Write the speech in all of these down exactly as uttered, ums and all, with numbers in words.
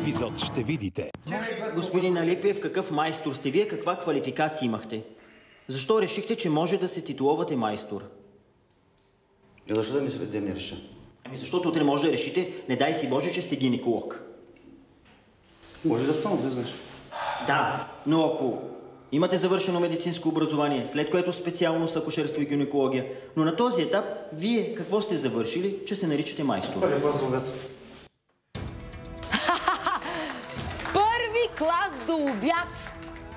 епизод ще видите. Господин Алипиев, какъв майстор сте вие? Каква квалификация имахте? Защо решихте, че може да се титулувате майстор? И защо да ми, да ми реша? Ами защото утре може да решите, не дай си Боже, че сте гинеколог. Може да стана, да знаеш. Да, но ако имате завършено медицинско образование, след което специално акушерство и гинекология, но на този етап, вие какво сте завършили, че се наричате майстор? Първи клас до обяд. Първи клас до обяд!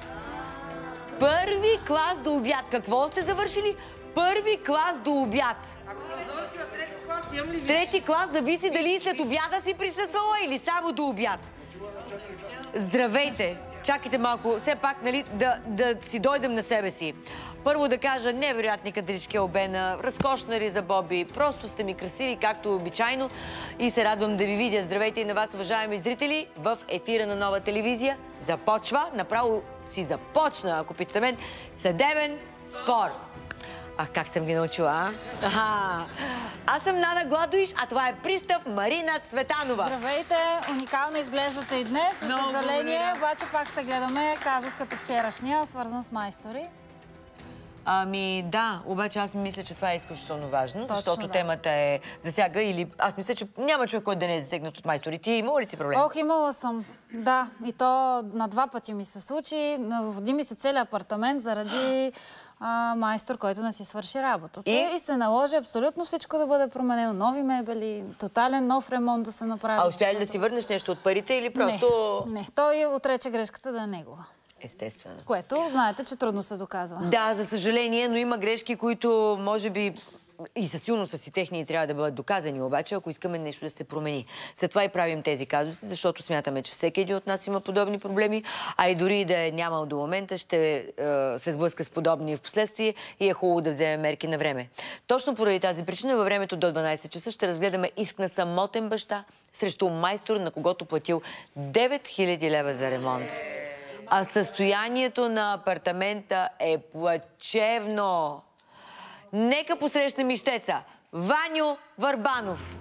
Първи клас до обяд! Какво сте завършили? Първи клас до обяд! Ако съм завършила трети клас, имам ли виж? Трети клас зависи дали след обяда си присъствала или само до обяд. Здравейте! Чакайте малко, все пак, нали, да, да си дойдем на себе си. Първо да кажа, невероятни кадрички Албена, разкошна Риза Боби, просто сте ми красили, както обичайно, и се радвам да ви видя. Здравейте и на вас, уважаеми зрители, в ефира на Нова телевизия. Започва, направо си започна, ако питате мен, съдебен спор. Ах, как съм ги научила, а? Аха. Аз съм Нана Гладуиш, а това е Пристав Марина Цветанова. Здравейте! Уникално изглеждате и днес. За Много съжаление, благодаря. обаче пак ще гледаме казус като вчерашния, свързан с майстори. Ами да, обаче аз мисля, че това е изключително важно, Точно, защото да. темата е засяга или... Аз мисля, че няма човек, който да не е засегнат от майстори. Ти имала ли си проблем? Ох, имала съм. Да, и то на два пъти ми се случи. Води ми се целият апартамент заради а, майстор, който не си свърши работата. И? И се наложи абсолютно всичко да бъде променено. Нови мебели, тотален нов ремонт да се направи. А успя ли да си върнеш нещо от парите или просто... Не, не. Той отрече грешката да е негова. Естествено. Което знаете, че трудно се доказва. Да, за съжаление, но има грешки, които може би и със силно са си техни и трябва да бъдат доказани, обаче, ако искаме нещо да се промени. Затова и правим тези казуси, защото смятаме, че всеки един от нас има подобни проблеми, а и дори да е нямал до момента, ще е, се сблъска с подобни в последствие и е хубаво да вземе мерки на време. Точно поради тази причина във времето до дванайсет часа ще разгледаме иск на самотен баща срещу майстор, на когото платил девет хиляди лева за ремонт. А състоянието на апартамента е плачевно. Нека посрещнем ищеца Ваню Върбанов.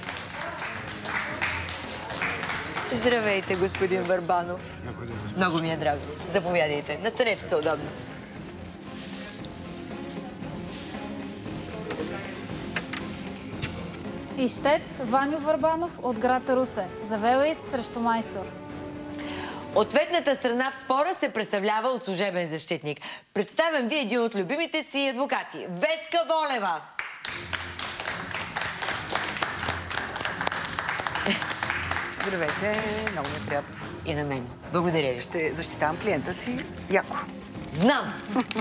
Здравейте, господин Върбанов. Много ми е драго. Заповядайте. Настанете се удобно. Ищец Ваню Върбанов от град Русе. Завела иск срещу майстор. Ответната страна в спора се представлява от служебен защитник. Представям ви един от любимите си адвокати. Веска Волева. Здравейте, много ми е приятно. И на мен. Благодаря ви. Ще защитавам клиента си яко. Знам.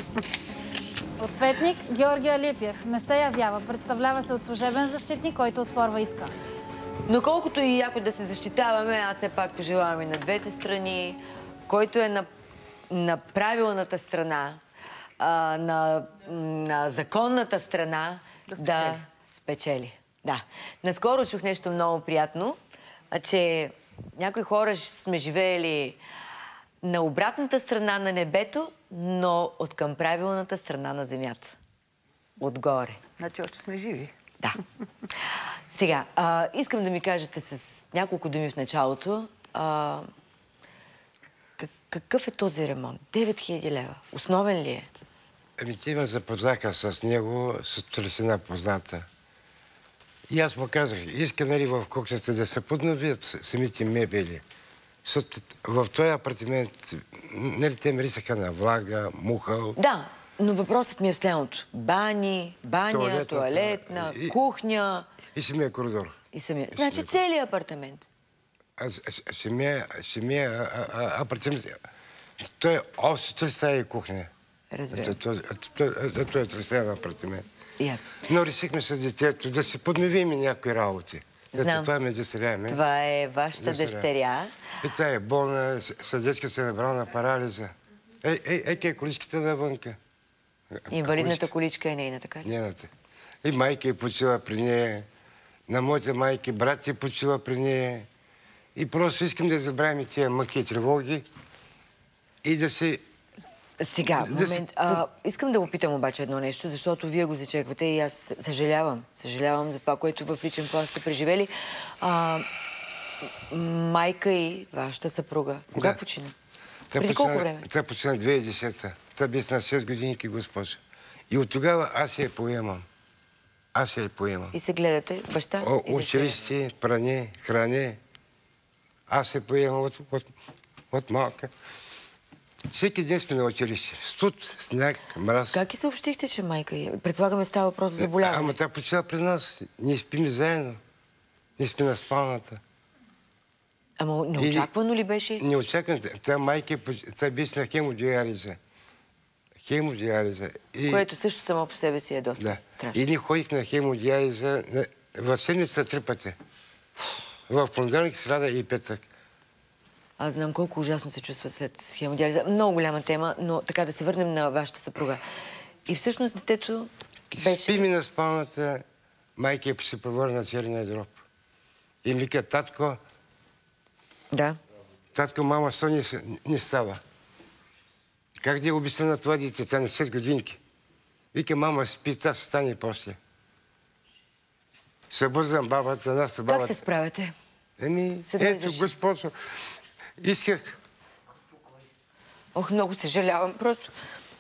Ответник Георги Алипиев. Не се явява. Представлява се от служебен защитник, който оспорва иска. Но колкото и яко да се защитаваме, аз все пак пожелавам и на двете страни, който е на, на правилната страна, а, на, на законната страна, да спечели. да спечели. Да. Наскоро чух нещо много приятно, а, че някои хора сме живеели на обратната страна на небето, но от към правилната страна на земята. Отгоре. Значи още сме живи. Да. Сега, а, искам да ми кажете с няколко думи в началото, а, как, какъв е този ремонт? девет хиляди лева. Основен ли е? Ами ти ме запознаха с него, с тресена позната. И аз му казах, искам нали в кухнята да се подновят самите мебели. В този апартамент, нали те мирисаха на влага, мухъл. Да, но въпросът ми е в следното. Бани, баня, Туалетната, туалетна, и, кухня... И самия коридор. И самия... Значи целият апартамент. А, самия, самия апартамент... Той е още три стаи и кухня. Разбира. Той е тресен апартамент. Ясно. Но решихме с детето да си подновим някои работи. Знам. Това ме дъщеря. Това е вашата дъщеря. И тя е болна, съдечка се е набрала на парализа. Ей, ей, ей, ей, количките навънка. Инвалидната количка е нейна, така ли? Нейната. И майка е почила при нея. На моите майки брат е почила при нея. И просто искам да забравим тия мъки и тревоги и да се... Сега, в момент. А, искам да попитам обаче едно нещо, защото вие го зачеквате и аз съжалявам. Съжалявам за това, което в личен план сте преживели. А, майка и вашата съпруга. Кога Да. почина? Тя Преди колко почина- време? Тя почина две хиляди и десета. Тя беше на шест годинки, госпожа. И от тогава аз я поемам. Аз я поемам. И се гледате баща О, и дете. училище, пране, хране. Аз се поемам от, от, от малка. Всеки ден сме на училище. Студ, сняг, мраз. Как и съобщихте, че майка е? Предполагаме става въпрос за заболяване. Ама тя почина при нас. Ние спиме заедно. Ние сме на спалната. Ама неочаквано ли беше? Неочаквано. Тя майка, тя беше на хемодиализа. Хемодиализа. И... Което също само по себе си е доста Да. страшно. И ние ходих на хемодиализа на... в седмица три пъти. В понеделник, сряда и петък. Аз знам колко ужасно се чувства след хемодиализа. Много голяма тема, но така да се върнем на вашата съпруга. И всъщност детето беше... Спи ми на спалната, майка се превърна на черния дроб. И ми вика, татко, Да. татко, мама, що не, не става? Как да обясня на това дете? Тя на шест годинки. Вика, мама, спи, тя ще стане после. Събързам бабата, нас Как бабата. се справяте? Еми, Седми ето, защит. госпожо, исках. Ох, много съжалявам. Просто...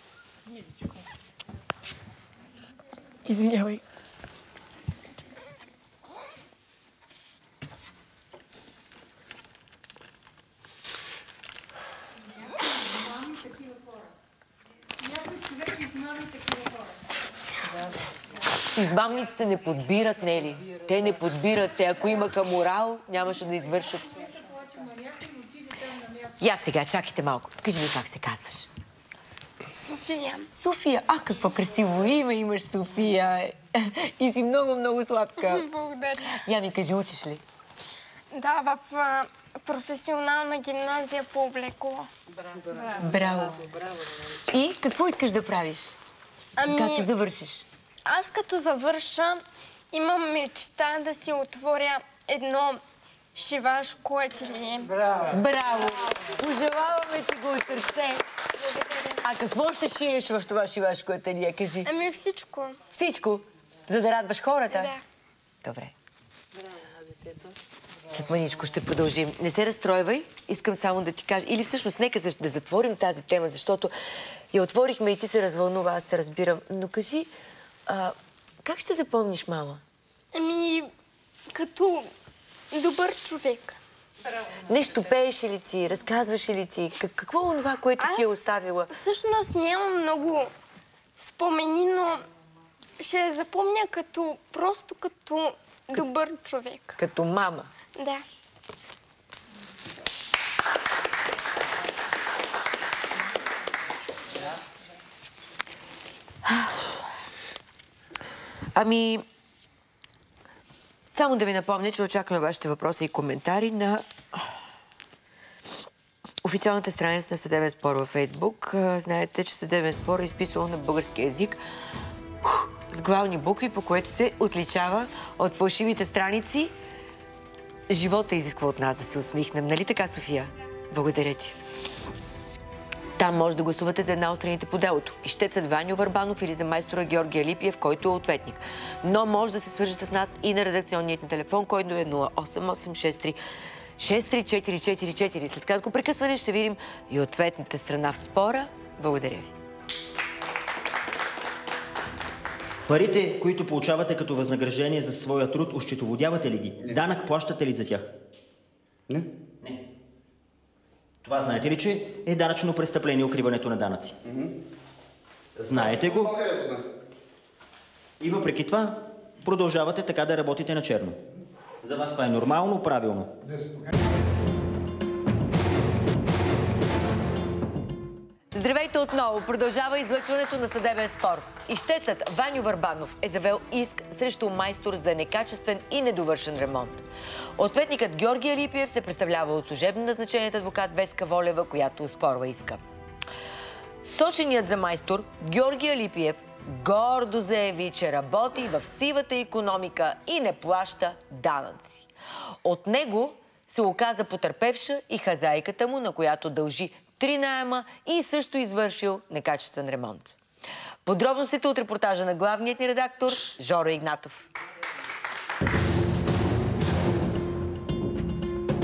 Извинявай. Избамниците не подбират, Нели. Те не подбират. Те, ако имаха морал, нямаше да извършат. Я сега, чакайте малко. Кажи ми как се казваш. София. София. Ах, какво красиво име имаш, София. И си много, много сладка. Благодаря. Я ми кажи, учиш ли? Да, в а, професионална гимназия по облекло. Браво. И какво искаш да правиш? Ами, Като завършиш? аз като завърша, имам мечта да си отворя едно шивашко ателие. Браво! Пожелаваме ти го от сърце. А какво ще шиеш в това шивашко ателие? Кажи. Ами всичко. Всичко? За да радваш хората? Да. Добре. След мъничко ще продължим. Не се разстройвай. Искам само да ти кажа. Или всъщност нека да затворим тази тема, защото я отворихме и ти се развълнува, аз те разбирам. Но кажи, а, как ще запомниш мама? Ами, като добър човек. Нещо пееше ли ти? Разказваше ли ти? Как, какво е това, което ти е Аз оставила? Всъщност нямам много спомени, но ще я запомня като, просто като добър човек. Като мама. Да. Ами, само да ви напомня, че очакваме вашите въпроси и коментари на официалната страница на Съдебен спор във Фейсбук. Знаете, че Съдебен спор е изписано на български език с главни букви, по което се отличава от фалшивите страници. Живота изисква от нас да се усмихнем. Нали така, София? Благодаря ти. Там може да гласувате за една от страните по делото. Ищецът Ваньо Върбанов или за майстора Георгия Липиев, който е ответник. Но може да се свържи с нас и на редакционният ни телефон, който е нула осем осем шест три шест три четири четири четири. След кратко прекъсване ще видим и ответната страна в спора. Благодаря ви. Парите, които получавате като възнаграждение за своя труд, осчетоводявате ли ги? Данък плащате ли за тях? Не. Не. Това знаете ли, че е данъчно престъпление укриването на данъци? Знаете го? И въпреки това продължавате така да работите на черно. За вас това е нормално, правилно? Здравейте отново! Продължава излъчването на съдебен спор. Ищецът Ваньо Върбанов е завел иск срещу майстор за некачествен и недовършен ремонт. Ответникът Георгия Липиев се представлява от служебно назначеният адвокат Веска Волева, която оспорва иска. Соченият за майстор Георгия Липиев гордо заяви, че работи в сивата икономика и не плаща данъци. От него се оказа потърпевша и хазайката му, на която дължи три наема и също извършил некачествен ремонт. Подробностите от репортажа на главният ни редактор Жоро Игнатов.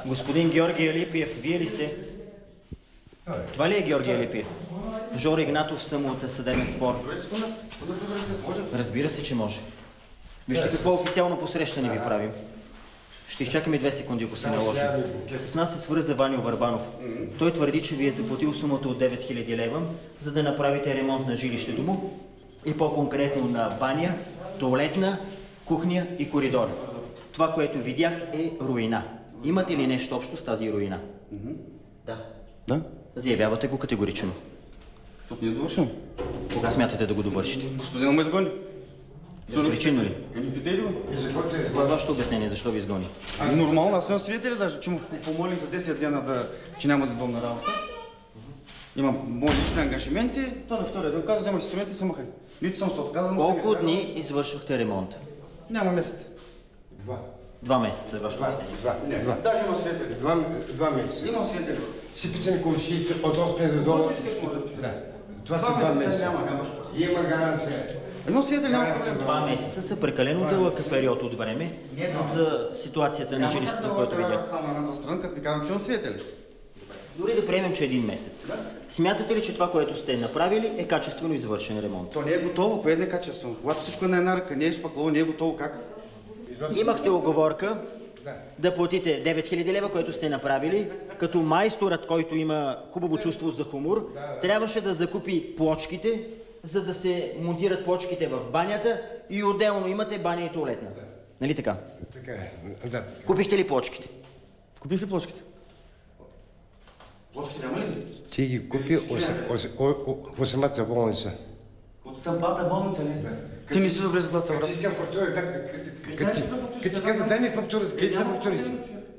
Господин Георги Алипиев, вие ли сте? Това ли е Георги Алипиев? Жоро Игнатов съм от съдебен спор. Разбира се, че може. Вижте какво официално посрещане ви правим. Ще изчакаме две секунди, ако се наложи. С нас се свърза Ваньо Върбанов. Той твърди, че ви е заплатил сумата от девет хиляди лева, за да направите ремонт на жилището му и по-конкретно на баня, туалетна, кухня и коридор. Това, което видях, е руина. Имате ли нещо общо с тази руина? Да. Да? Заявявате го категорично. Защото ние довършим. Кога смятате да го довършите? Господин ме изгони. Причинно ли? Не питай го. Това е вашето обяснение, защо ви изгони? Ами нормално, аз съм свидетел даже, че му помолих за десет дена, да, че няма да идвам на работа. Имам мои лични ангажименти, той на втория ден каза, вземах инструменти и се махай. Нито съм се отказал, но Колко дни извършвахте ремонта? Няма месец. Два. Два месеца, вашето обяснение. Два. Не, два. Даже имам свидетели. Два, два месеца. Имам свидетели. Си питам комшиите от осем до долу. Да. Това са два месеца. Няма, нямаш. Има гаранция. Едно свидетели няма проблем. Два месеца са прекалено дълъг период от време за ситуацията на жилището, което видях. Само едната страна, като ви казвам, че имам свидетели. Дори да приемем, че един месец. Смятате ли, че това, което сте направили, е качествено извършен ремонт? То не е готово, кое не е качествено. Когато всичко е на една ръка, не е шпаклово, не е готово, как? Имахте оговорка да платите девет хиляди лева, което сте направили, като майсторът, който има хубаво чувство за хумор, трябваше да закупи плочките, за да се монтират плочките в банята и отделно имате баня и туалетна. Нали така? Така е. Да, така. Купихте ли плочките? Купих ли плочките? Плочките няма ли? Ти ги купи от самата болница. От самата болница, не? Ти не си добре с главата, брат. Искам фактура, като ти каза, дай ми фактура, къде са фактурите?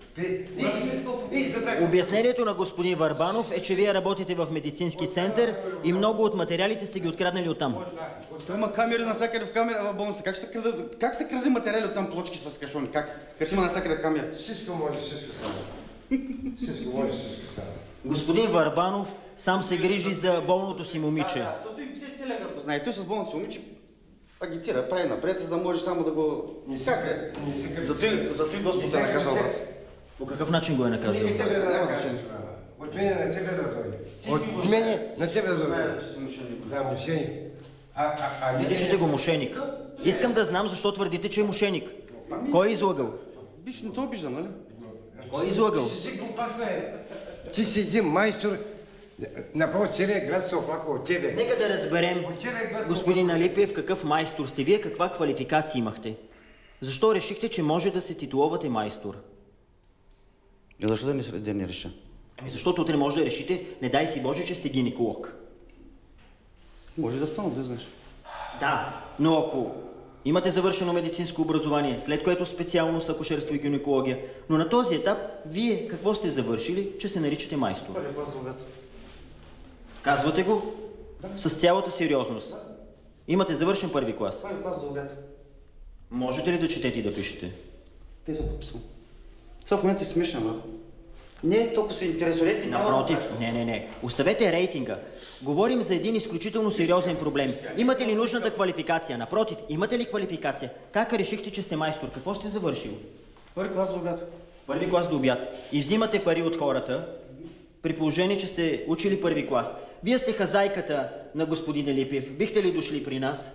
Обяснението на господин Върбанов е, че вие работите в медицински център и много от материалите сте ги откраднали оттам. Той има камери навсякъде в камера в болница. Как се краде, как се краде материали оттам, плочките с кашони? Как? Като има навсякъде камера? Всичко може, всичко става. Всичко може, всичко става. Господин Върбанов сам се грижи за болното си момиче. То той целия град го знае. Той с болната си момиче агитира, прави напред, за да може само да го... Как е? Зато и Господ е наказал, брат. По какъв начин го е наказал? Няма значение. От мене на тебе да дойде. От мене на тебе да дойде. Да, мошеник. А, а, а не... Наричате го мошеник. Искам да знам защо твърдите, че е мошеник. Кой е излагал? Биш, не то обижда, нали? Кой е излагал? Ти си един майстор, направо целият град се оплаква от тебе. Нека да разберем, господин Алипиев, какъв майстор сте вие, каква квалификация имахте. Защо решихте, че може да се титулувате майстор? И защо да не, да не реша? Ами защото утре може да решите, не дай си Боже, че сте гинеколог. Може да стана, да знаеш. Да, но ако имате завършено медицинско образование, след което специално с акушерство и гинекология, но на този етап, вие какво сте завършили, че се наричате майстор? Първи клас до обяд. Казвате го с цялата сериозност. Имате завършен първи клас. Първи клас до обяд. Можете ли да четете и да пишете? Те са подписал. Сега в момента си смешен, брат. Не, толкова се интересувате. Напротив, не, не, не. Оставете рейтинга. Говорим за един изключително сериозен проблем. Имате ли нужната квалификация? Напротив, имате ли квалификация? Как решихте, че сте майстор? Какво сте завършили? Първи клас до обяд. Първи клас до обяд. И взимате пари от хората, при положение, че сте учили първи клас. Вие сте хазайката на господин Алипиев. Бихте ли дошли при нас?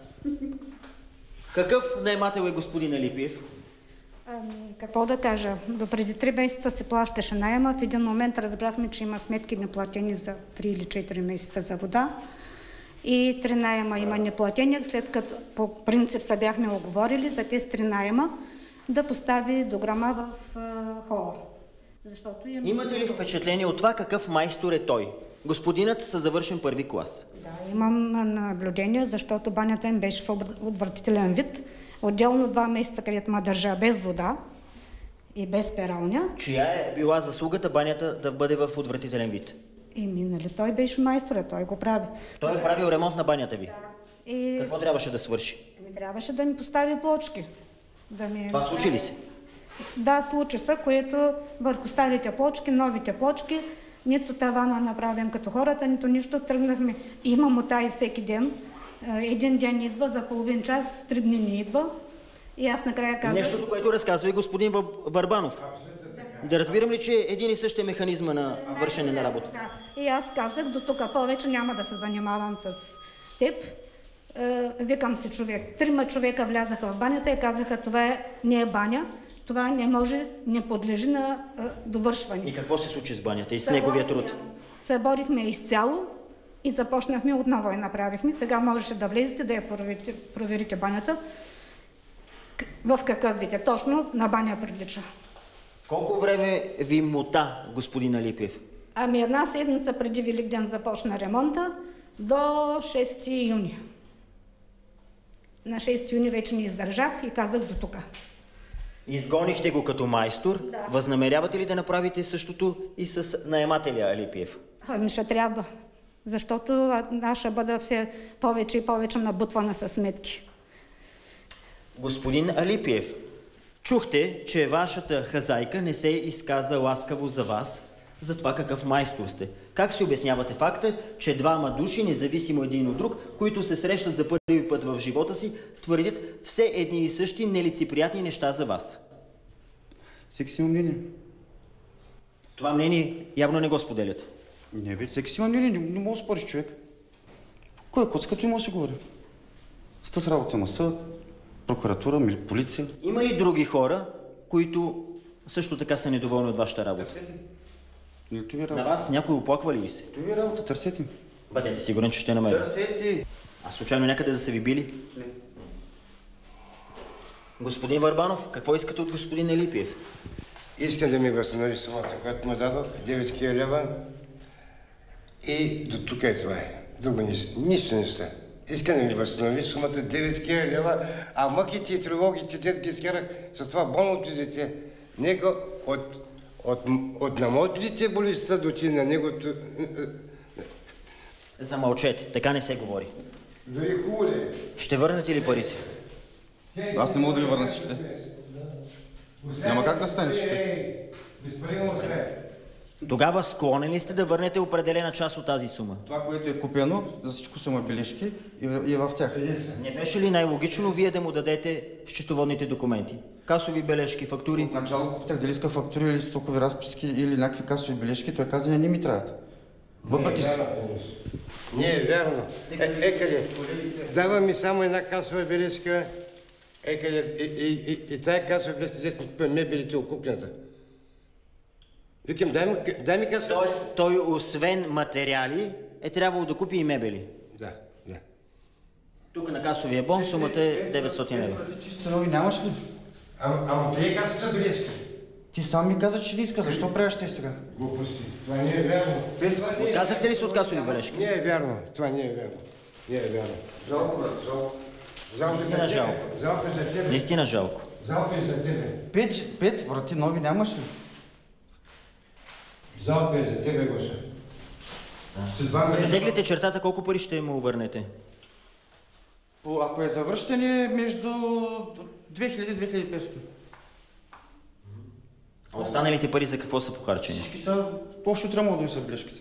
Какъв наемател е господин Алипиев? Ами, какво да кажа? До преди три месеца се плащаше найема. В един момент разбрахме, че има сметки неплатени за три или четири месеца за вода. И три найема има неплатени, след като по принцип се бяхме оговорили за тези три найема да постави дограма в а, хола. Защото има... Имате ли впечатление от това какъв майстор е той? Господинът със завършен първи клас. Да, имам наблюдение, защото банята им беше в отвратителен вид. Отделно два месеца, където ма държа без вода и без пералня. Чия е била заслугата банята да бъде в отвратителен вид? И минали. Той беше майстор, той го прави. Той е правил ремонт на банята ви. И... Какво трябваше да свърши? Ми трябваше да ми постави плочки. Да ми... Това случи ли се? Да, случи се, което върху старите плочки, новите плочки, нито тавана направен като хората, нито нищо. Тръгнахме. Има мутаи всеки ден. Един ден идва, за половин час, три дни не идва. И аз накрая казах... Нещото, което разказва и господин Върбанов. Да разбирам ли, че един и същ е механизма на вършене на работа? Да. И аз казах, до тук повече няма да се занимавам с теб. Е, викам си човек. Трима човека влязаха в банята и казаха, това е, не е баня, това не може, не подлежи на е, довършване. И какво се случи с банята и с неговия труд? Съборихме изцяло и започнахме отново я направихме. Сега можеше да влезете да я проверите, проверите банята. В какъв вид е? Точно на баня прилича. Колко време ви мота, господин Алипиев? Ами една седмица преди Великден започна ремонта до шести юни. На шести юни вече не издържах и казах до тук. Изгонихте го като майстор. Да. Възнамерявате ли да направите същото и с наемателя Алипиев? Ами ще трябва, защото аз ще бъда все повече и повече набутвана със сметки. Господин Алипиев, чухте, че вашата хазайка не се изказа ласкаво за вас, за това какъв майстор сте. Как си обяснявате факта, че двама души, независимо един от друг, които се срещат за първи път в живота си, твърдят все едни и същи нелицеприятни неща за вас? Всеки си има мнение. Това мнение явно не го споделят. Не бе, всеки си има мнение, не, не мога да спориш човек. Кой е коц, като и може да се говори. С тази работа на съд, прокуратура, мили- полиция. Има ли други хора, които също така са недоволни от вашата работа? Или това ви На работа? вас някой оплаква ли ви се? Това ви работа, търсете. Бъдете сигурен, че ще намерите. Търсете! А случайно някъде да са ви били? Не. Господин Върбанов, какво искате от господин Алипиев? Иска да ми възстанови сумата, която му дадох, девет хиляди лева. И до тук е това. Друго нищо, нищо не ста. Иска да ми възстанови сумата девет хиляди лева, а мъките и тревогите, дет ги изкарах с това болното дете. Него от, от, от на моето дете болестта доти на негото... Замълчете, така не се говори. Дори хубаво ли? Ще върнете ли парите? Аз не мога да ви върна всичките. Няма как да стане всичките. Безпарено се. Тогава склонен ли сте да върнете определена част от тази сума? Това, което е купено, за всичко са мои бележки и, и в тях. Не беше ли най-логично вие да му дадете счетоводните документи? Касови бележки, фактури? Начало попитах дали иска фактури или стокови разписки или някакви касови бележки, той каза, не, не ми трябват. Въпреки с... Не е вярно. Е, е къде? Дава ми само една касова бележка. Е къде? И, и, и, и тая касова бележка, здесь ми купя мебелите от кухнята. Викам, дай ми, дай ми касова. Тоест, той освен материали е трябвало да купи и мебели. Да, да. Тук на касовия бон сумата е деветстотин лева. Ти чисто нови нямаш ли? Ама, ама къде е касовата бележка? Ти сам ми каза, че не иска. Защо правиш те сега? Глупости. Това не е вярно. Това не е... Отказахте ли се от касови бележки? Не е вярно. Това не е вярно. Не е вярно. Жалко, брат, жалко. Жалко за Наистина тебе. жалко. Жалко за тебе. Наистина жалко. Жалко и за тебе. Пет, пет врати нови нямаш ли? Жалко е за тебе, Гоша. С два месеца... Претеглите чертата, колко пари ще му върнете? По- Ако е завръщане, между две хиляди и две хиляди и петстотин. А останалите пари за какво са похарчени? Всички са... Още утре могат да ми са бележките.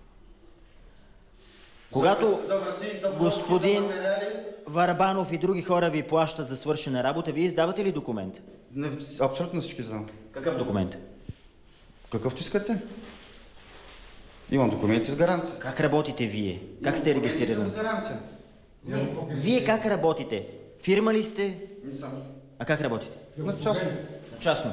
Когато За врати, за господин за материали. Върбанов и други хора ви плащат за свършена работа, вие издавате ли документ? Не, абсолютно всички знам. Какъв документ? Какъвто искате. Имам документи с гаранция. Как работите вие? Как сте регистрирани? С гаранция. Вие как работите? Фирма ли сте? Не съм. А как работите? На частно. Частно.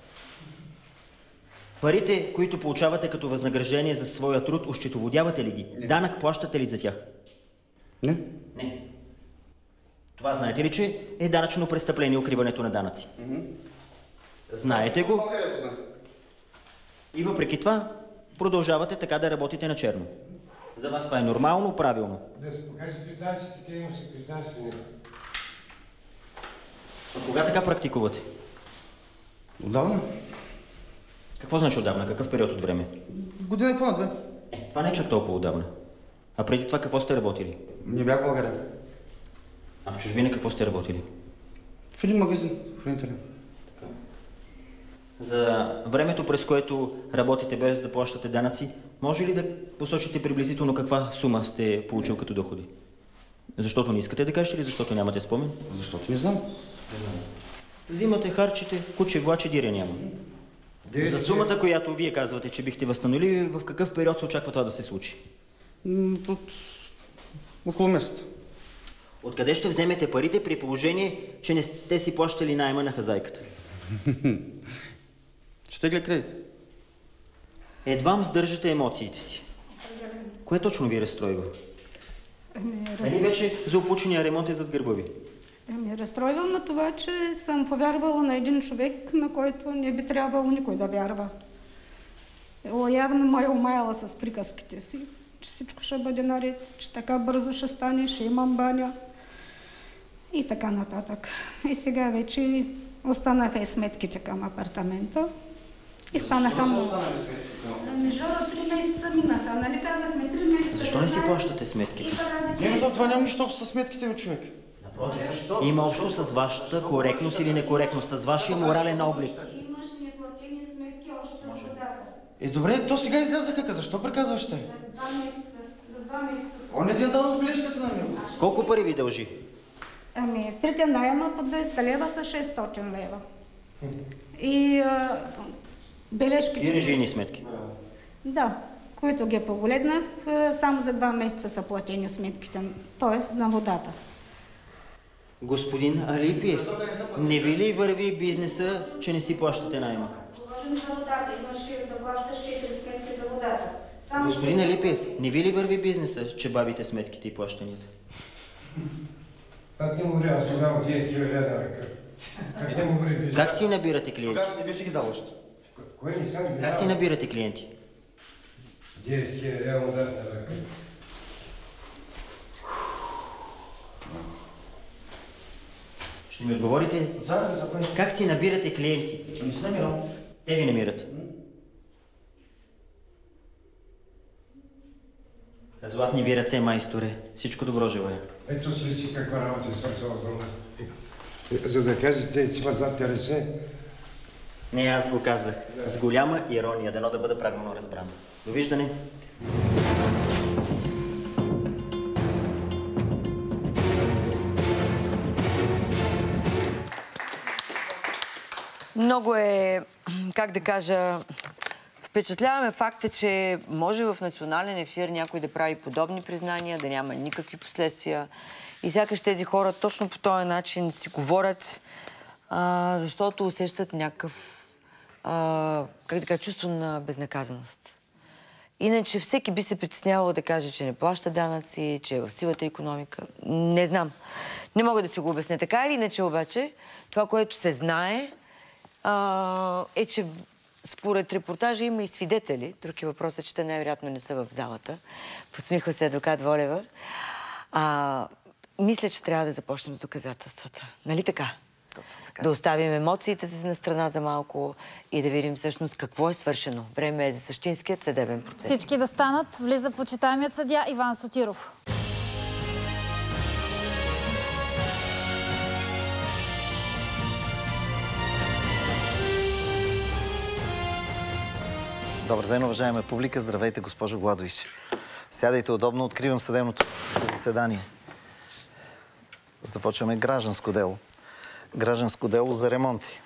Парите, които получавате като възнаграждение за своя труд, осчетоводявате ли ги? Не. Данък плащате ли за тях? Не. Не. Това знаете ли, че е данъчно престъпление укриването на данъци? Знаете го България го знае. и въпреки това продължавате така да работите на черно. За вас това е нормално, правилно. Да се покаже квитанците, къде има се квитанците. А кога така практикувате? Отдавна? Какво значи отдавна? Какъв период от време? Година и по-на две. Е, това не е чак толкова отдавна. А преди това какво сте работили? Не бях в България. А в чужбина какво сте работили? В един магазин, хранителен. За времето, през което работите без да плащате данъци, може ли да посочите приблизително каква сума сте получил като доходи? Защото не искате да кажете или защото нямате спомен? Защото не знам. Взимате, харчите, куче, влаче, дире няма. За сумата, която вие казвате, че бихте възстановили, в какъв период се очаква това да се случи? М, От около месец. Откъде ще вземете парите при положение, че не сте си плащали найма на хазайката? Ще тегля кредит. Едвам сдържате емоциите си. Кое точно ви разстройва? Нали вече за опучения ремонт е зад гърба ви? Ами, разстройва ме това, че съм повярвала на един човек, на който не би трябвало никой да вярва. О, явно ме е умаяла с приказките си, че всичко ще бъде наред, че така бързо ще стане, ще имам баня и така нататък. И сега вече останаха и сметките към апартамента и станаха много. Ами, жора, три месеца минаха, нали казахме, три месеца. Защо не си плащате сметките? Не, но това няма нищо общо с сметките, бе, човек. Има общо с вашата коректност или некоректност, с вашия морален облик. Имаш неплатени сметки още от водата. Е, добре, то сега излязаха. Защо приказваш те? Два месеца, за два месеца. Он един дал бележката на него. Колко пари ви дължи? Ами, трите найема по двеста лева са шестстотин лева. И а, бележките... И режийни сметки. Да, които ги погледнах, а, само за два месеца са платени сметките, т.е. на водата. Господин Алипиев, не ви ли върви бизнеса, че не си плащате найма? Говорим за водата, имаш да плащаш четири сметки за водата. Само... Господин Алипиев, не ви ли върви бизнеса, че бабите сметките и плащанията? Как не му аз му дам десет хиляди на ръка? Как не му върви? Как си набирате клиенти? Тогава не беше ги дал още. Кое не съм ги Как си набирате клиенти? десет хиляди му дам на ръка. Ще ми отговорите? За, за кое? Как си набирате клиенти? Не си намирам. Те ви намират. Златни ви ръце, майсторе. Всичко добро желая. Ето си личи каква работа е свършила в дома. За да кажете, че има златни ръце, Не, аз го казах. С голяма ирония, дано да бъда правилно разбран. Довиждане. Много е, как да кажа, впечатляваме факта, че може в национален ефир някой да прави подобни признания, да няма никакви последствия. И сякаш тези хора точно по този начин си говорят, а, защото усещат някакъв, а, как да кажа, чувство на безнаказаност. Иначе всеки би се притеснявал да каже, че не плаща данъци, че е в силата икономика. Не знам. Не мога да си го обясня. Така или иначе обаче, това, което се знае, а, е, че според репортажа има и свидетели. Други въпрос е, че те най-вероятно не са в залата. Посмихва се адвокат Волева. А, мисля, че трябва да започнем с доказателствата. Нали така? Така. Да оставим емоциите си на страна за малко и да видим всъщност какво е свършено. Време е за същинският съдебен процес. Всички да станат. Влиза почитаемият съдия Иван Сотиров. Добър ден, уважаема публика. Здравейте, госпожо Гладуиш. Сядайте удобно, откривам съдебното заседание. Започваме гражданско дело. Гражданско дело за ремонти.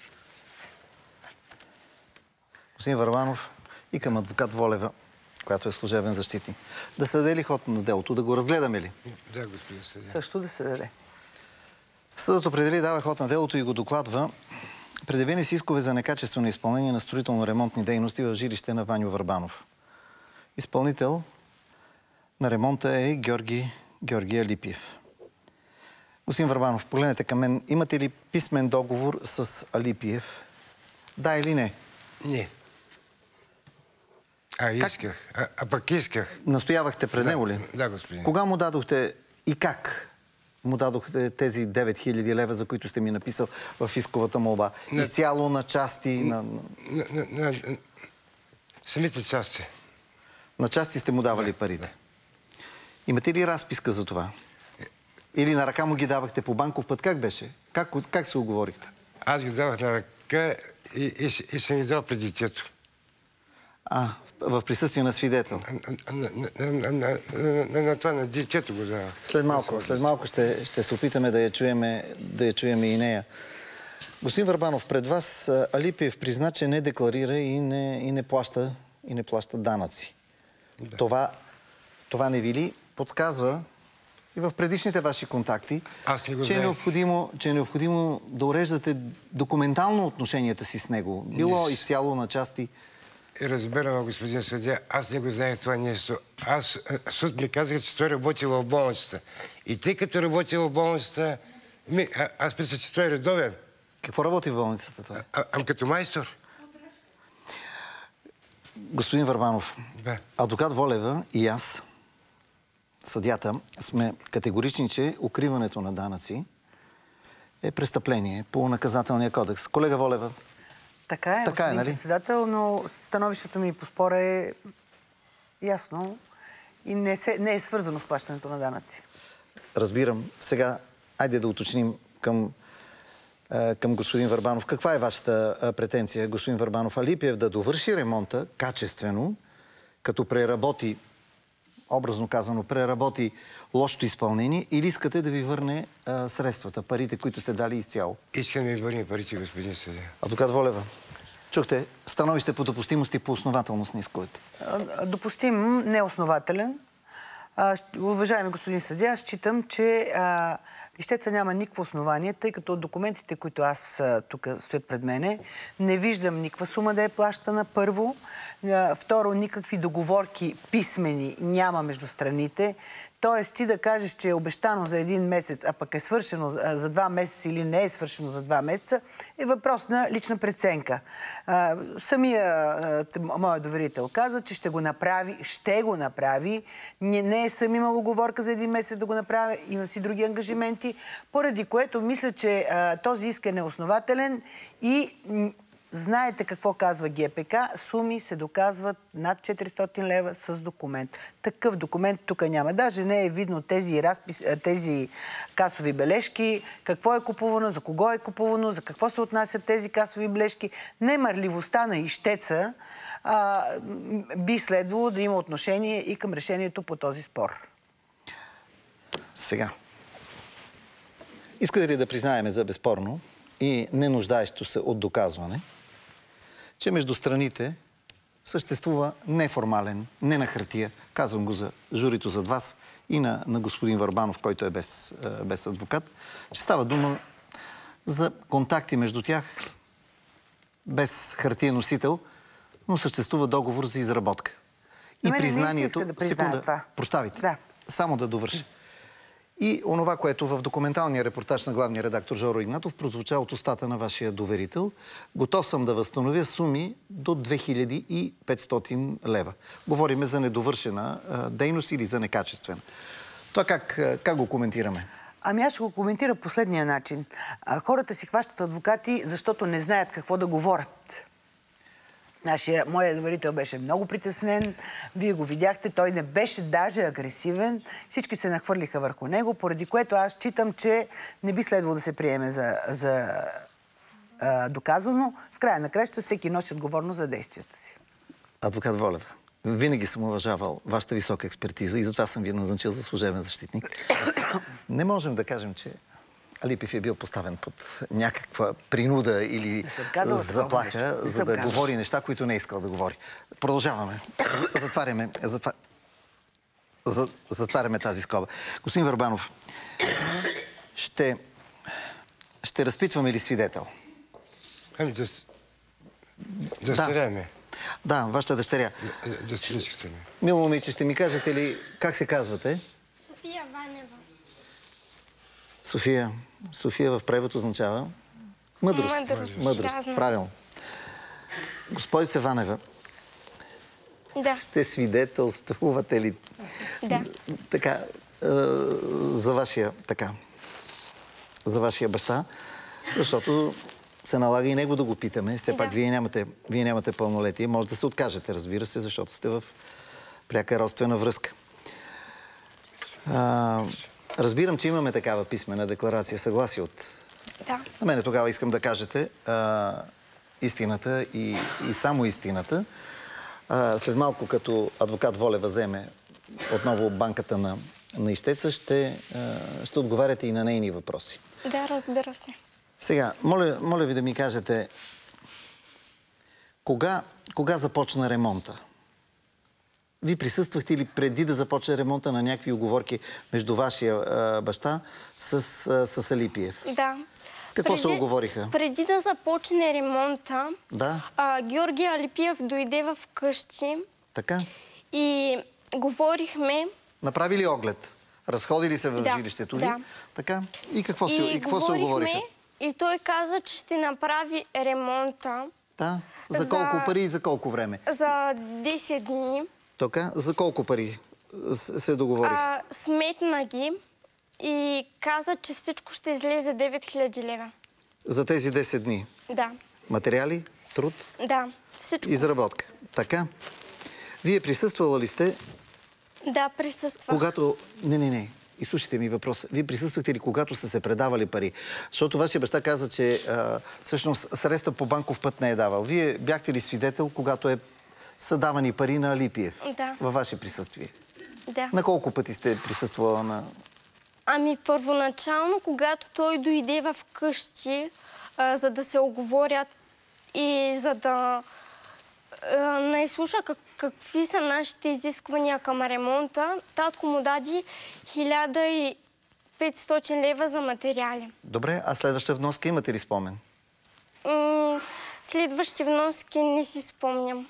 Господин Върбанов и към адвокат Волева, която е служебен защитник. Да се даде ли ход на делото? Да го разгледаме ли? Да, господин съдия. Също да се даде. Съдът определи, дава ход на делото и го докладва. Предявени са искове за некачествено изпълнение на строително-ремонтни дейности в жилище на Ваньо Върбанов. Изпълнител на ремонта е Георги, Георги Алипиев. Господин Върбанов, погледнете към мен. Имате ли писмен договор с Алипиев? Да или не? Не. А, исках. А, а пък исках. Настоявахте пред Да, него ли? да, господин. Кога му дадохте и как му дадохте тези девет хиляди лева, за които сте ми написал в исковата молба? На- Изцяло на части? На, На, на, на, на... Самите части. на части сте му давали парите? Имате ли разписка за това? Или на ръка му ги давахте по банков път? Как беше? Как, как се оговорихте? Аз ги давах на ръка и, и, и съм ги дал пред детето. А, в, в присъствие на свидетел. На, на, на, на, на, на, на това на детето го давах. След малко, след малко ще, ще се опитаме да я чуеме, да я чуеме и нея. Господин Върбанов, пред вас Алипиев призна, че не декларира и не, и не, плаща, и не плаща данъци. Да. Това, това не ви ли подсказва и в предишните ваши контакти, че е, необходимо, че е необходимо да уреждате документално отношенията си с него? Било не... изцяло на части. Разбирам, господин съдия, аз не го знаех това нещо. Аз, съд ми казах, че той работи в болницата. И тъй като работи в болницата, ми, а, аз мисля, че той е редовен. Какво работи в болницата той? А, ам като майстор. Господин Върбанов, да. Адвокат Волева и аз, съдята, сме категорични, че укриването на данъци е престъпление по наказателния кодекс. Колега Волева. Така е, така господин е, нали? председател, но становището ми по спора е ясно и не, се, не е свързано с плащането на данъци. Разбирам. Сега, айде да уточним към, е, към господин Върбанов. Каква е вашата е, претенция, господин Върбанов? Алипиев да довърши ремонта качествено, като преработи, образно казано, преработи лошото изпълнение, или искате да ви върне е, средствата, парите, които сте дали изцяло? Искам да ми върне парите, господин съдия. Адвокат Волева, чухте становище по допустимост и по основателност на исковете. Допустим, неоснователен. А, уважаеми господин съдия, аз считам, че а, ищеца няма никакво основание, тъй като от документите, които аз а, тук стоят пред мене, не виждам никаква сума да е плащана, първо. А, второ, никакви договорки писмени няма между страните. Тоест, ти да кажеш, че е обещано за един месец, а пък е свършено за два месеца или не е свършено за два месеца, е въпрос на лична преценка. А, самия а, моят доверител каза, че ще го направи, ще го направи. Не, не е съм имал уговорка за един месец да го направя, има си други ангажименти, поради което мисля, че а, този иск е неоснователен и знаете какво казва ГПК? Суми се доказват над четиристотин лева с документ. Такъв документ тук няма. Даже не е видно тези, разпис, тези касови бележки, какво е купувано, за кого е купувано, за какво се отнасят тези касови бележки. Немърливостта на ищеца а, би следвало да има отношение и към решението по този спор. Сега. Искате ли да признаеме за безспорно и ненуждаещо се от доказване, че между страните съществува неформален, не на хартия, казвам го за журито зад вас и на, на господин Върбанов, който е без, без адвокат, че става дума за контакти между тях без хартиен носител, но съществува договор за изработка. И признанието... Да секунда, това. Прощавайте. Да. Само да довърша. И онова, което в документалния репортаж на главния редактор Жоро Игнатов прозвуча от устата на вашия доверител. Готов съм да възстановя суми до две хиляди и петстотин лева. Говориме за недовършена а, дейност или за некачествена. Това как, как го коментираме? Ами аз ще го коментира последния начин. А, хората си хващат адвокати, защото не знаят какво да говорят. Нашия, моят доверител беше много притеснен. Вие го видяхте. Той не беше даже агресивен. Всички се нахвърлиха върху него, поради което аз считам, че не би следвало да се приеме за, за а, доказано. В края на краща всеки носи отговорност за действията си. Адвокат Волева, винаги съм уважавал вашата висока експертиза и затова съм ви назначил за служебен защитник. Не можем да кажем, че Алипиев е бил поставен под някаква принуда или заплаха, за да говори неща, които не е искал да говори. Продължаваме. Затваряме, затва... за... затваряме тази скоба. Господин Върбанов, ще, ще разпитваме ли свидетел? Ами, да... Дъщеря ми. Да, вашата дъщеря. Дъщеричката ми. Мило момиче, ще ми кажете ли как се казвате? София Ванева. София. София в превод означава мъдрост. Мъдрост, Мъдрост. да, Правилно. Госпожице Ванева, да. Ще свидетелствувате ли да. така, е, за вашия, така, за вашия баща, защото се налага и него да го питаме. Все пак да. вие, нямате, вие нямате пълнолетие. Може да се откажете, разбира се, защото сте в пряка родствена връзка. А, разбирам, че имаме такава писмена декларация, съгласие от... Да. На мене тогава искам да кажете а, истината и, и само истината. А, след малко, като адвокат Волева вземе отново банката на, на ищеца, ще, а, ще отговаряте и на нейни въпроси. Да, разбира се. Сега, моля, моля ви да ми кажете, кога, кога започна ремонта? Вие присъствахте ли преди да започне ремонта на някакви уговорки между вашия а, баща с, а, с Алипиев? Да. Какво преди, се оговориха? Преди да започне ремонта, Да. а, Георги Алипиев дойде в къщи Така? и говорихме. Направи ли оглед? Разходили се в Да, жилището ви? да. Така? И какво, си, И и какво се говорихме, оговориха? и той каза, че ще направи ремонта Да. За колко За- пари и за колко време? за десет дни. Така? За колко пари с- се договориха? А, сметна ги и каза, че всичко ще излезе девет хиляди лева. За тези десет дни? Да, Материали? Труд? да, всичко. Изработка. Така? Вие присъствала ли сте, Да, присъства. когато... Не, не, не. Изслушайте ми въпроса. Вие присъствахте ли, когато са се предавали пари? Защото вашия баща каза, че а, всъщност средства по банков път не е давал. Вие бяхте ли свидетел, когато е, са давани пари на Алипиев? Да. Във ваше присъствие? Да. На колко пъти сте присъствала на... Ами първоначално, когато той дойде в къщи, а, за да се оговорят и за да а, наизслуша как, какви са нашите изисквания към ремонта, татко му даде хиляда и петстотин лева за материали. Добре, а следваща вноска имате ли спомен? М- следващи вноски не си спомням.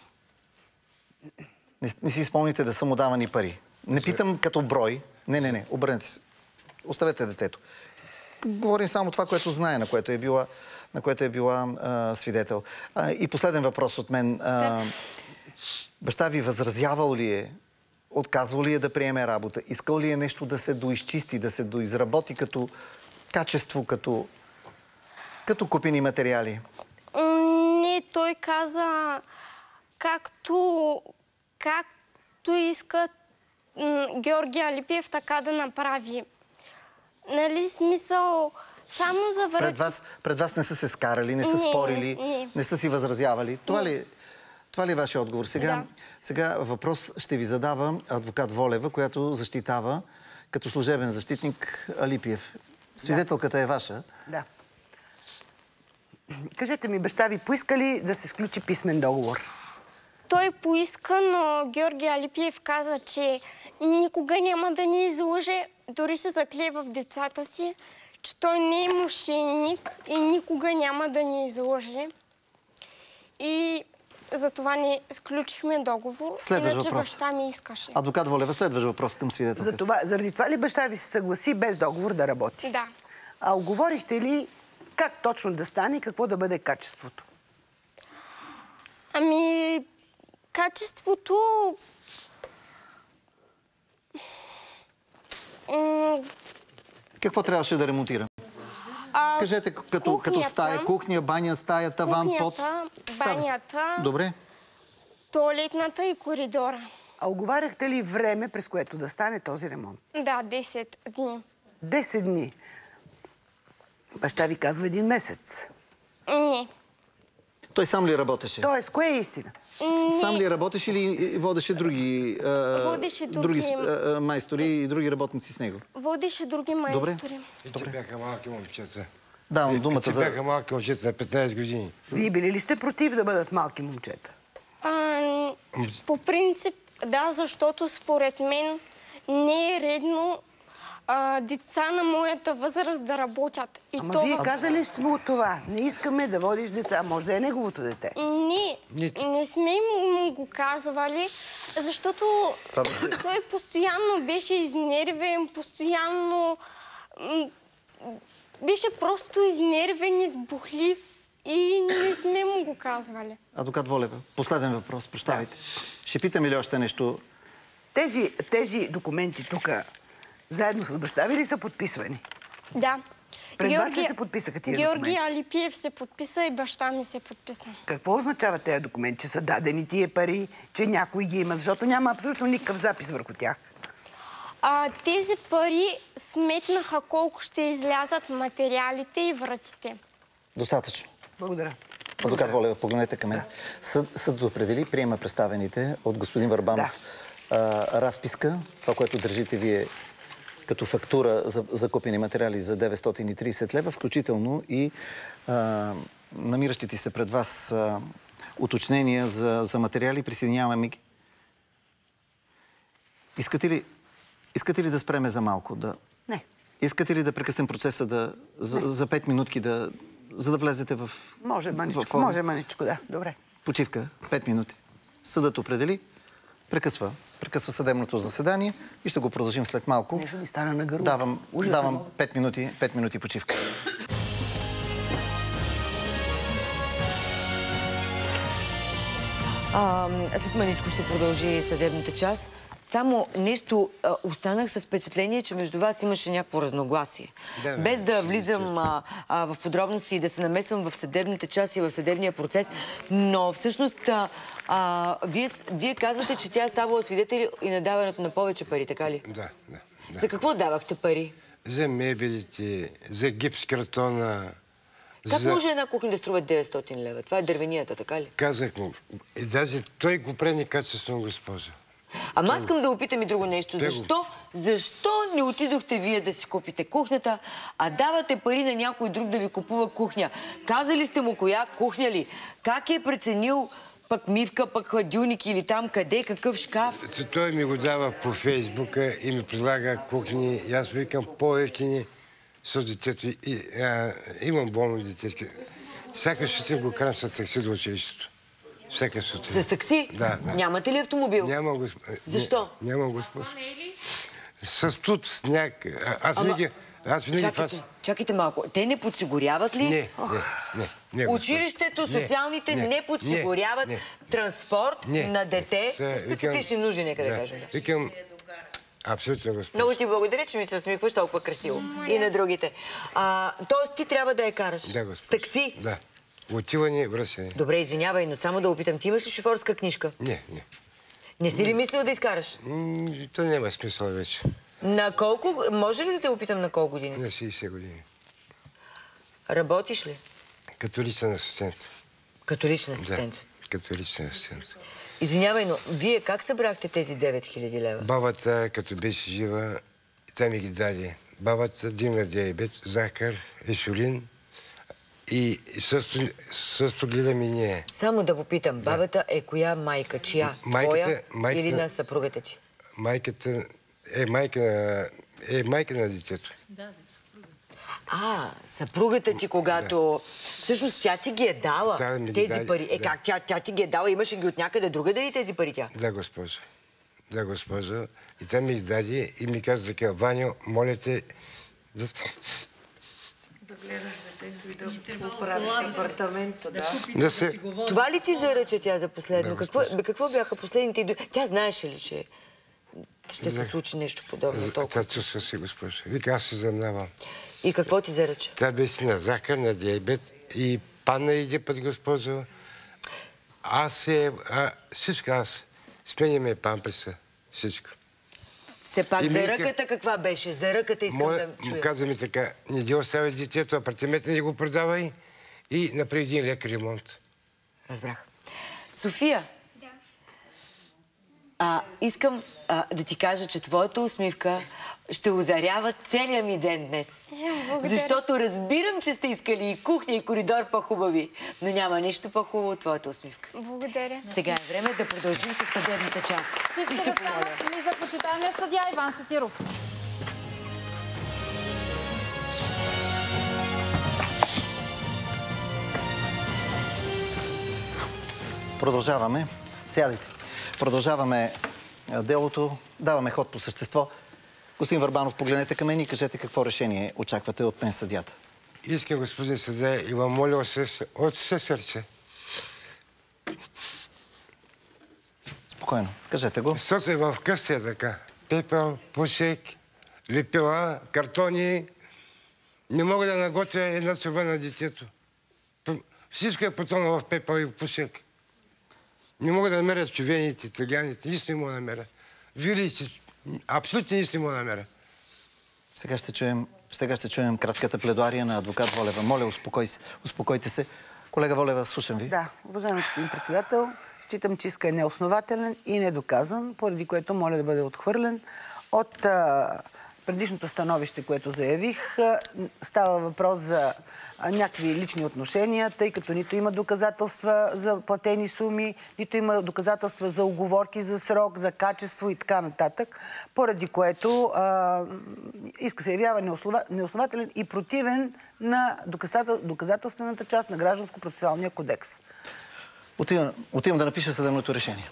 Не, не си спомните да са му давани пари. Не питам като брой. Не, не, не. Обърнете се. Оставете детето. Говорим само това, което знае, на което е била, на което е била а, свидетел. А, и последен въпрос от мен. А, баща ви възразявал ли е? Отказвал ли е да приеме работа? Искал ли е нещо да се доизчисти, да се доизработи като качество, като, като купени материали? М, Не, той каза както, както иска м, Георги Алипиев така да направи. Нали, смисъл, само за връчи... Пред вас, пред вас не са се скарали, не са Не, спорили, не. не са си възразявали. Това ли, това ли е вашия отговор? Сега, Да. сега въпрос ще ви задава адвокат Волева, която защитава като служебен защитник Алипиев. Свидетелката е ваша. Да. Кажете ми, баща ви поиска ли да се сключи писмен договор? Той поиска, но Георги Алипиев каза, че никога няма да ни излъже, дори се закле в децата си, че той не е мошенник и никога няма да ни излъже. И затова не сключихме договор. Следващ Иначе въпрос. баща ми искаше. Адвокат Волева, следващ въпрос към свидетелката. За това, заради това ли баща ви се съгласи без договор да работи? Да. А оговорихте ли как точно да стане и какво да бъде качеството? Ами, качеството... М, Какво трябваше да ремонтира? а, Кажете като, като кухнята, стая, кухня, баня, стая, таван, под. Кухнята, банята, Добре. туалетната и коридора. А оговаряхте ли време, през което да стане този ремонт? Да, десет дни. Десет дни. Баща ви казва един месец. Не. Той сам ли работеше? Тоест, кое е истина? Сам ли работеше или водеше други, а, Водеше други други. а, майстори и други работници с него? Водеше други майстори. И че бяха малки момчета. Давам И думата че за... бяха малки момчета на петнайсет години. Вие били ли сте против да бъдат малки момчета? А, по принцип, да, защото според мен не е редно а, деца на моята възраст да работят. И Ама то вие в- казали сте му това. Не искаме да водиш деца. Може да е неговото дете. Не, Нито. не сме му го казвали, защото той постоянно беше изнервен, постоянно м, беше просто изнервен, избухлив и не сме му го казвали. Адвокат Волева, последен въпрос, прощавайте. Ще питаме ли още нещо? Тези, тези документи тук, заедно с баща ви ли са подписвани? Да. Пред вас ли се подписаха тия Георги документи? Алипиев се подписа и баща ми се подписа. Какво означава тези документи? Че са дадени тия пари, че някой ги има, защото няма абсолютно никакъв запис върху тях. А, тези пари сметнаха колко ще излязат материалите и вратите. Достатъчно. Благодаря. Адвокат Волева, погледнете към мен. Съд, съдът определи, приема представените от господин Върбанов а, разписка, това, което държите вие като фактура за закупени материали за деветстотин и тридесет лева, включително и а, намиращите се пред вас а, уточнения за, за материали. Присъединяваме ги. Искате ли, искате ли да спреме за малко? Да... Не. Искате ли да прекъснем процеса да, за, за пет минутки, да, за да влезете в... Може маничко, в... може маничко, да. Добре. Почивка, пет минути. Съдът определи, прекъсва. Прекъсва съдебното заседание и ще го продължим след малко. Нещо ми стана на гърло. Давам, Ужасно. давам пет минути, пет минути почивка. А, след маничко ще продължи съдебната част. Само нещо а, останах с впечатление, че между вас имаше някакво разногласие. Да, без да влизам а, а, в подробности и да се намесвам в съдебната част и в съдебния процес, но всъщност а, а, вие, вие казвате, че тя е ставала свидетел и на даването на повече пари, така ли? Да, да. да. За какво давахте пари? За мебелите, за гипс картона. Как за... може една кухня да струва деветстотин лева? Това е дървенията, така ли? Казах му. И даже той го прави некачествено, госпожа. Ама аз искам да опитам и друго нещо. Tego. Защо? Защо не отидохте вие да си купите кухнята, а давате пари на някой друг да ви купува кухня? Казали сте му коя кухня ли? Как е преценил пък мивка, пък хладилник или там къде, какъв шкаф? Той ми го дава по Фейсбука и ми предлага кухни. И аз викам по-евтини с детето. И, а, имам болно детето. Всяка сутрин го карам с такси до училището. Всяка сутрин. С такси? Да, да. Нямате ли автомобил? Няма, госпожа. Защо? Няма, госпожа. С тут сняг. Аз Ама... винаги... Аз винаги чакайте, фас... чакайте малко. Те не подсигуряват ли? Не, не, не. не Училището, социалните не, не подсигуряват не, транспорт не, на дете не, с специфични нужди, нека да, да кажем. Да. Викам... Абсолютно, госпожа. Много ти благодаря, че ми се усмихваш толкова красиво. И на другите. А, тоест ти трябва да я караш? Да, госпожа. С такси? Да. Отиване, връщане. Добре, извинявай, но само да опитам. Ти имаш ли шофьорска книжка? Не, не. Не си ли мислил да изкараш? М, то няма смисъл вече. На колко... Може ли да те опитам на колко години си? На шейсет години. Работиш ли? Като личен асистент. Като личен асистент? Да, като личен асистент. Извинявай, но вие как събрахте тези девет хиляди лева? Бабата, като беше жива, тя ми ги даде. Бабата димна диабет, захар, инсулин и също, също гледам и ние. Само да попитам, бабата е коя майка? Чия? Майката, Твоя майката, или на съпругата ти? Майката е майка на, е майка на детето. Да, А, съпругата ти, когато... Да. Всъщност тя ти ги е дала, да, ги тези даде, пари. Е, да. как тя, тя ти ги е дала? Имаше ги от някъде друга дали тези пари тя? Да, госпожо. Да, госпожо. И тя ми ги даде и ми каза така, Ваню, моля те да... Да гледаш детето и да поправиш апартамента, да. Да се... Това ли ти заръча тя за последно? Да, какво, бе, какво бяха последните... Тя знаеше ли, че ще се случи нещо подобно толкова? Тя чувства си, госпожо. Вика, аз се замнавам. И какво ти заръча? Тя беше на захар, на диабет и панна Египет, госпожо. Аз е... А, всичко аз. Сменяме памперса. Всичко. Все пак И за ми ръката каква беше? За ръката искам Моля, да чуя. каза ми така, не ги оставя детето, апартамента не го продавай и направи един лек ремонт. Разбрах. София, да. а, искам а, да ти кажа, че твоята усмивка ще озарява целия ми ден днес. Благодаря. Защото разбирам, че сте искали и кухня, и коридор по-хубави, но няма нищо по-хубаво от твоята усмивка. Благодаря. Сега е време да продължим с съдебната част. Всички да станат ли за почитания съдия Иван Сотиров? Продължаваме. Сядайте. Продължаваме делото. Даваме ход по същество. Господин Върбанов, погледнете към мен и кажете какво решение очаквате от мен съдията. Искам, господин съдия, и вам моля от все сърце. Спокойно. Кажете го. Защото е в къща е така. Пепел, пушек, лепила, картони. Не мога да наготвя една чорба на детето. Всичко е потонало в пепел и в пушек. Не мога да намеря човените, тъганите. Нищо не мога да намеря. Вилите, абсолютно нищо не мога да намеря. Сега ще чуем, сега ще чуем кратката пледуария на адвокат Волева. Моля, успокой, успокойте се. Колега Волева, слушам ви. Да, уважаеми господин председател, считам, че иска е неоснователен и недоказан, поради което моля да бъде отхвърлен от а, предишното становище, което заявих, става въпрос за някакви лични отношения, тъй като нито има доказателства за платени суми, нито има доказателства за уговорки за срок, за качество и така нататък, поради което а, иска се явява неоснова, неоснователен и противен на доказател, доказателствената част на Гражданско-процесуалния кодекс. Отивам, отивам да напиша съдебното решение.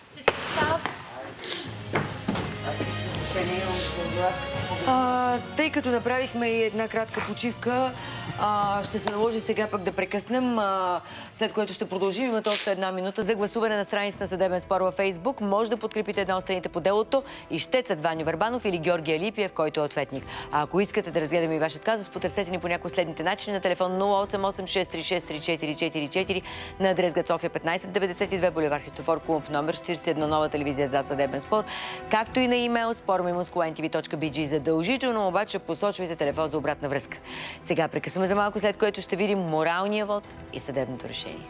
А, тъй като направихме и една кратка почивка, а, ще се наложи сега пък да прекъснем, а, след което ще продължим. Имате още една минута за гласуване на страницата на Съдебен спор във Фейсбук. Може да подкрепите една от страните по делото, ищецът Ваньо Върбанов или Георги Алипиев, който е ответник. А ако искате да разгледаме и вашият казус, потърсете ни по някои следните начини на телефон нула осем осем шест три шест три четири четири четири, на адрес град София петнайсет деветдесет и две, булевар Христофор Колумб, номер четирийсет и едно, Нова телевизия за съдебен спор, както и на имейл спор маймунско айн ти ви точка би джи. Задължително обаче посочвайте телефон за обратна връзка. Сега прекъсваме за малко, след което ще видим моралния вод и съдебното решение.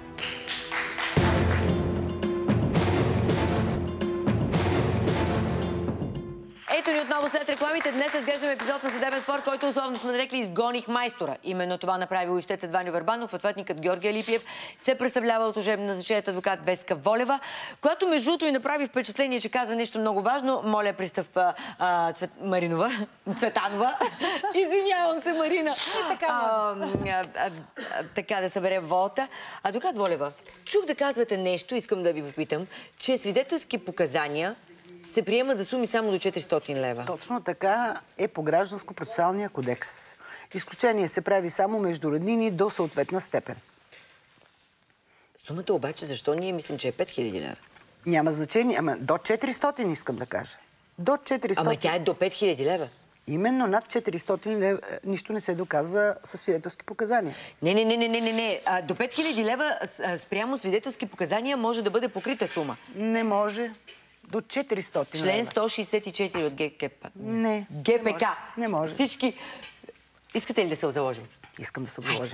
Ето ни отново след рекламите. Днес разглеждаме епизод на съдебен спор, който условно сме нарекли "Изгоних майстора". Именно това направил ищецът Ваньо Върбанов. Ответникът Георги Алипиев се представлява от служебно назначеният адвокат Веска Волева, която между другото ми направи впечатление, че каза нещо много важно. Моля, пристъпва а, Цвет... Маринова, Цветанова. Извинявам се, Марина. И така а, а, а, така да съберем волта. Адвокат Волева, чух да казвате нещо, искам да ви попитам, че свидетелски показания се приемат за суми само до четиристотин лева. Точно така е по Гражданско-процесуалния кодекс. Изключение се прави само между роднини до съответна степен. Сумата обаче, защо ние мислим, че е пет хиляди лева? Няма значение, ама до четиристотин искам да кажа. До четиристотин. Ама тя е до пет хиляди лева. Именно над четиристотин лева нищо не се доказва със свидетелски показания. Не, не, не, не, не, не. А, до пет хиляди лева спрямо свидетелски показания може да бъде покрита сума. Не може. До четиристотин Член лева. сто шейсет и четири от ГКП. Не. ГПК. Не може. Всички... Искате ли да се заложим? Искам да се обложим.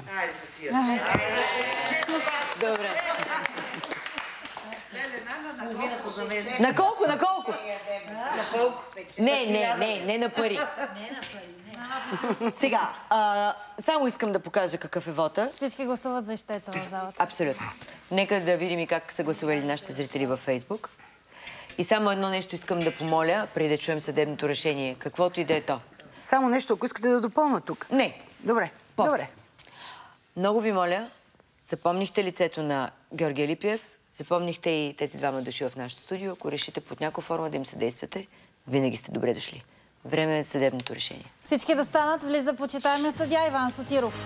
Добре. На колко, на колко? Не, не, не, не на пари. Сега, а, само искам да покажа какъв е вота. Всички гласуват за ищеца в залата. Абсолютно. Нека да видим и как са гласували нашите зрители във Фейсбук. И само едно нещо искам да помоля, преди да чуем съдебното решение, каквото и да е то. Само нещо, ако искате да допълня тук. Не. Добре, После. добре. Много ви моля, запомнихте лицето на Георги Алипиев, запомнихте и тези двама души в нашото студио. Ако решите под някаква форма да им съдействате, винаги сте добре дошли. Време е съдебното решение. Всички да станат, влиза почитаемия съдия Иван Сотиров.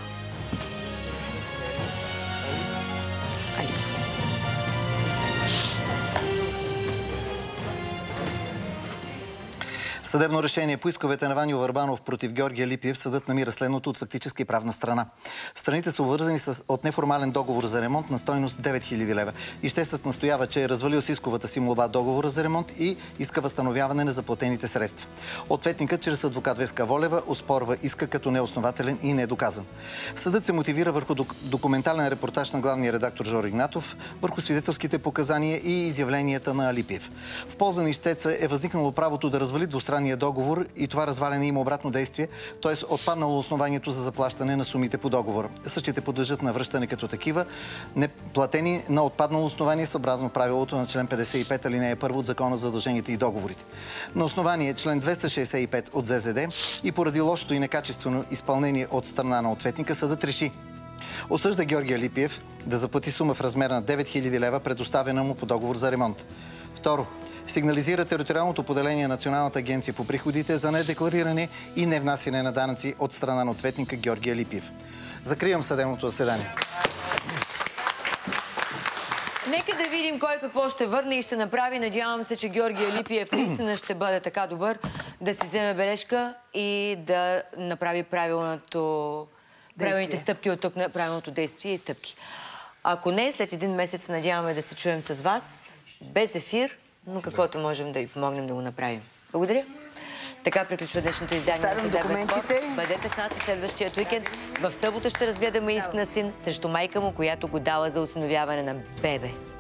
Съдебно решение по исковете на Ваньо Върбанов против Георги Алипиев съдът намира следното от фактическа и правна страна. Страните са обвързани с от неформален договор за ремонт на стойност девет хиляди лева. Ищецът настоява, че е развалил с исковата си молба договора за ремонт и иска възстановяване на заплатените средства. Ответникът чрез адвокат Веска Волева оспорва иска като неоснователен и недоказан. Съдът се мотивира върху документален репортаж на главния редактор Жоро Игнатов, върху свидетелските показания и изявленията на Алипиев. В полза на ищеца е възникнало правото да развали двустранния договор и това разваляне има обратно действие, т.е. отпаднало основанието за заплащане на сумите по договора. Същите подлежат на връщане като такива, неплатени на отпаднало основание съобразно правилото на член петдесет и пет алинея първа от Закона за задълженията и договорите. На основание член двеста шейсет и пет от Зе Зе Де и поради лошото и некачествено изпълнение от страна на ответника, съдът реши: осъжда Георги Алипиев да заплати сума в размер на девет хиляди лева, предоставена му по договор за ремонт. Второ, сигнализира териториалното поделение на Националната агенция по приходите за недеклариране и невнасяне на данъци от страна на ответника Георги Алипиев. Закривам съдебното заседание. Нека да видим кой какво ще върне и ще направи. Надявам се, че Георги Алипиев наистина ще бъде така добър да си вземе бележка и да направи правилното... правилните стъпки от тук на правилното действие и стъпки. Ако не, след един месец надяваме да се чуем с вас без ефир, но каквото можем да ви помогнем да го направим. Благодаря. Така приключва днешното издание на Съдебен спор. Бъдете с нас и следващия уикенд. В събота ще разгледаме иск на син срещу майка му, която го дала за усиновяване на бебе.